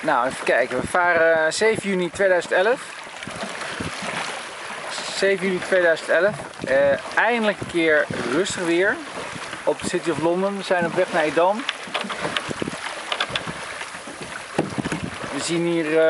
Nou, even kijken. We varen 7 juni 2011. 7 juni 2011. Eindelijk een keer rustig weer op de City of London. We zijn op weg naar Edam. We zien hier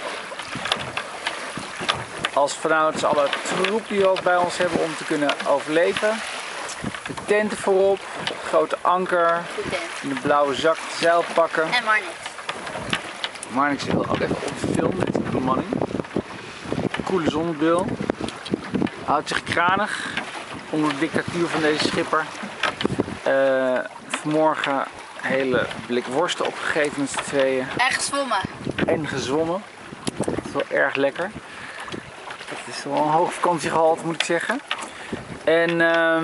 als vanouds alle troep die we ook bij ons hebben om te kunnen overleven. De tenten voorop, grote anker, in de blauwe zak, zeilpakken. En Marnix. Marnix wil ook even op film met de bemanning. Coole zonnebril. Houdt zich kranig onder de dictatuur van deze schipper. Vanmorgen een hele blik worsten opgegeten met z'n tweeën. En gezwommen. En gezwommen. Dat is wel erg lekker. Het is wel een hoog vakantiegehalte, moet ik zeggen. En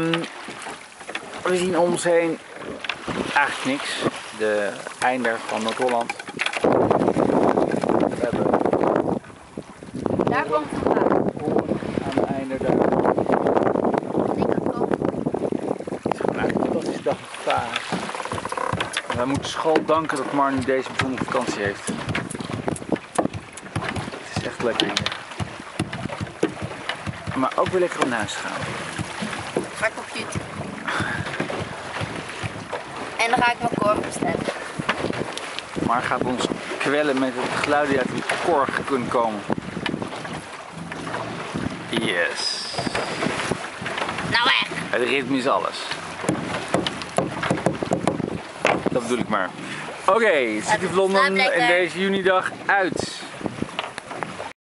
we zien om ons heen eigenlijk niks. De einder van Noord-Holland. We hebben Daar komt het vandaan. aan de einder daar. Ik kan komen. Het is gewoon eigenlijk een fantastische dag met varen. Wij moeten school danken dat Mar nu deze bijzondere vakantie heeft. Het is echt lekker hier. Maar ook weer lekker om naar huis te gaan. Ga ik op YouTube. En dan ga ik mijn koor bestellen. Maar gaat ons kwellen met het geluid die uit een korg kunnen komen. Yes. Nou echt. Het ritme is alles. Dat bedoel ik maar. Oké, City of London in deze junidag uit.